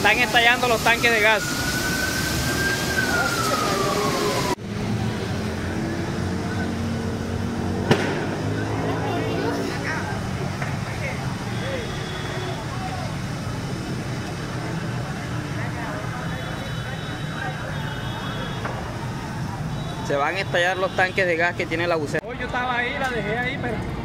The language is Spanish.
están estallando los tanques de gas. Se van a estallar los tanques de gas que tiene la buceta. Hoy yo estaba ahí, la dejé ahí, pero